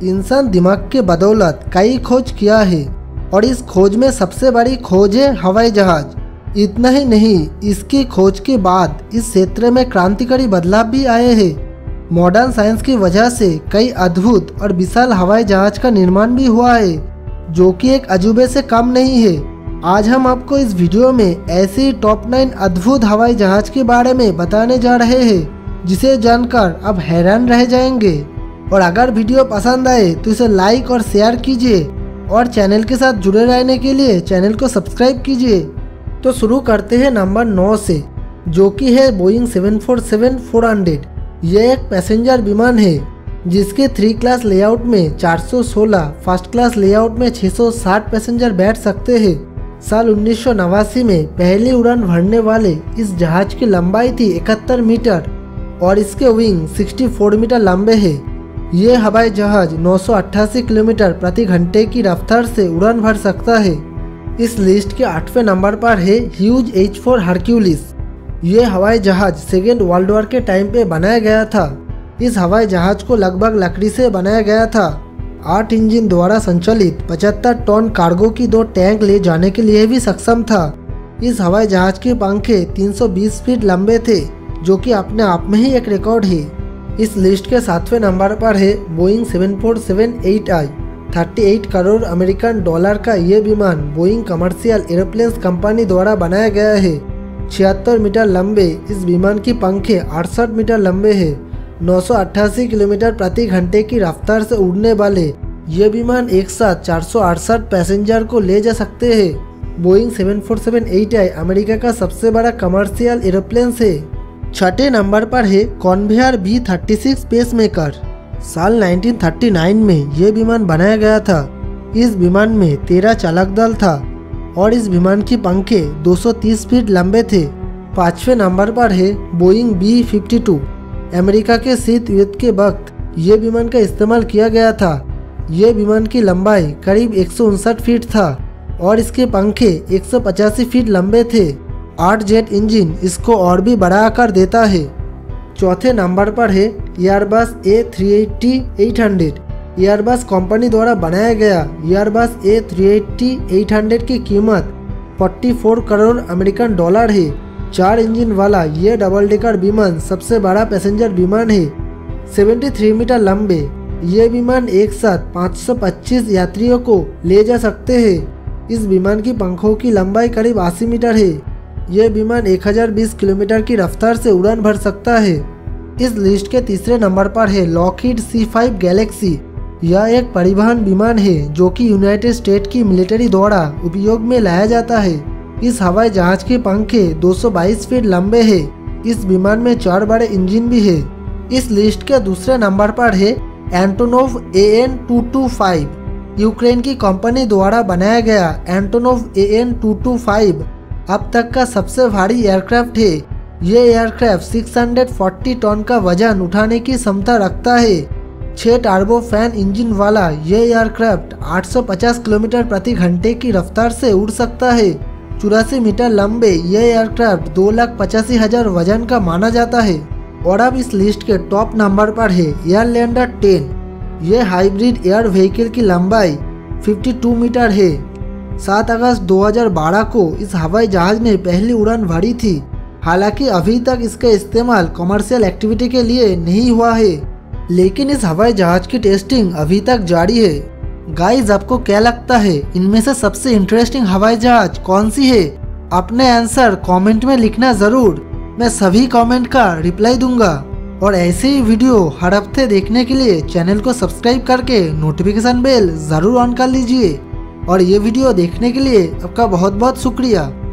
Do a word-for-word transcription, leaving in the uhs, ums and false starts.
इंसान दिमाग के बदौलत कई खोज किया है और इस खोज में सबसे बड़ी खोज है हवाई जहाज। इतना ही नहीं, इसकी खोज के बाद इस क्षेत्र में क्रांतिकारी बदलाव भी आए हैं। मॉडर्न साइंस की वजह से कई अद्भुत और विशाल हवाई जहाज का निर्माण भी हुआ है, जो कि एक अजूबे से कम नहीं है। आज हम आपको इस वीडियो में ऐसे टॉप नाइन अद्भुत हवाई जहाज के बारे में बताने जा रहे हैं, जिसे जानकर आप हैरान रह जाएंगे। और अगर वीडियो पसंद आए तो इसे लाइक और शेयर कीजिए और चैनल के साथ जुड़े रहने के लिए चैनल को सब्सक्राइब कीजिए। तो शुरू करते हैं नंबर नौ से, जो कि है Boeing seven four seven four hundred. यह एक पैसेंजर विमान है जिसके थ्री क्लास लेआउट में चार सौ सोलह, फर्स्ट क्लास लेआउट में छह सौ साठ पैसेंजर बैठ सकते हैं। साल उन्नीस सौ नवासी में पहली उड़ान भरने वाले इस जहाज की लंबाई थी इकहत्तर मीटर और इसके विंग चौंसठ मीटर लंबे हैं। ये हवाई जहाज नौ सौ अट्ठासी किलोमीटर प्रति घंटे की रफ्तार से उड़ान भर सकता है। इस लिस्ट के आठवें नंबर पर है ह्यूज एच फोर हरक्यूलिस। ये हवाई जहाज सेकेंड वर्ल्ड वॉर के टाइम पे बनाया गया था। इस हवाई जहाज को लगभग लकड़ी से बनाया गया था। आठ इंजन द्वारा संचालित पचहत्तर टन कार्गो की दो टैंक ले जाने के लिए भी सक्षम था। इस हवाई जहाज के पंखे तीन सौ बीस फीट लंबे थे, जो कि अपने आप में ही एक रिकॉर्ड है। इस लिस्ट के सातवें नंबर पर है Boeing seven four seven eight I. अड़तीस करोड़ अमेरिकन डॉलर का ये विमान बोइंग कमर्शियल एरोप्लेन्स कंपनी द्वारा बनाया गया है। छिहत्तर मीटर लंबे इस विमान की पंखे अड़सठ मीटर लंबे हैं। नौ सौ अट्ठासी किलोमीटर प्रति घंटे की रफ्तार से उड़ने वाले ये विमान एक साथ चार सौ अड़सठ पैसेंजर को ले जा सकते हैं। Boeing seven four seven eight I America का सबसे बड़ा कमर्शियल एरोप्लेन है। छठे नंबर पर है Convair B thirty six Peacemaker. साल उन्नीस सौ उनतालीस में यह विमान बनाया गया था। इस विमान में तेरह चालक दल था और इस विमान की पंखे दो सौ तीस फीट लंबे थे। पांचवें नंबर पर है Boeing B fifty two. America के शीत युद्ध के वक्त ये विमान का इस्तेमाल किया गया था। ये विमान की लंबाई करीब एक सौ उनसठ फीट था और इसके पंखे एक सौ पचासी फीट लंबे थे। आठ जेट इंजन इसको और भी बड़ा आकार देता है। चौथे नंबर पर है Airbus A three eighty eight hundred. Airbus company द्वारा बनाया गया Airbus A three eighty eight hundred की कीमत चौवालीस करोड़ अमेरिकन डॉलर है। चार इंजन वाला ये डबल डेकर विमान सबसे बड़ा पैसेंजर विमान है। तिहत्तर मीटर लंबे ये विमान एक साथ पाँच सौ पच्चीस यात्रियों को ले जा सकते हैं। इस विमान की पंखों की लंबाई करीब अस्सी मीटर है। यह विमान एक हज़ार बीस किलोमीटर की रफ्तार से उड़ान भर सकता है। इस लिस्ट के तीसरे नंबर पर है लॉकहीड सी फाइव गैलेक्सी। यह एक परिवहन विमान है जो कि यूनाइटेड स्टेट की मिलिट्री द्वारा उपयोग में लाया जाता है। इस हवाई जहाज के पंखे दो सौ बाईस फीट लंबे हैं। इस विमान में चार बड़े इंजन भी है। इस लिस्ट के दूसरे नंबर पर है Antonov A N two two five. Ukraine की कंपनी द्वारा बनाया गया Antonov A N two two five अब तक का सबसे भारी एयरक्राफ्ट है। ये एयरक्राफ्ट छह सौ चालीस टन का वजन उठाने की क्षमता रखता है। छह टर्बो फैन इंजन वाला ये एयरक्राफ्ट आठ सौ पचास किलोमीटर प्रति घंटे की रफ्तार से उड़ सकता है। चौरासी मीटर लंबे ये एयरक्राफ्ट दो लाख पचासी हजार वजन का माना जाता है। और अब इस लिस्ट के टॉप नंबर पर है एयरलैंडर टेन। ये हाइब्रिड एयर व्हीकल की लंबाई बावन मीटर है। सात अगस्त दो हज़ार बारह को इस हवाई जहाज ने पहली उड़ान भरी थी। हालांकि अभी तक इसका इस्तेमाल कमर्शियल एक्टिविटी के लिए नहीं हुआ है, लेकिन इस हवाई जहाज की टेस्टिंग अभी तक जारी है। गाइस, आपको क्या लगता है इनमें से सबसे इंटरेस्टिंग हवाई जहाज कौन सी है? अपने आंसर कमेंट में लिखना जरूर। मैं सभी कमेंट का रिप्लाई दूंगा। और ऐसे ही वीडियो हर हफ्ते देखने के लिए चैनल को सब्सक्राइब करके नोटिफिकेशन बेल जरूर ऑन कर लीजिए। और ये वीडियो देखने के लिए आपका बहुत बहुत शुक्रिया।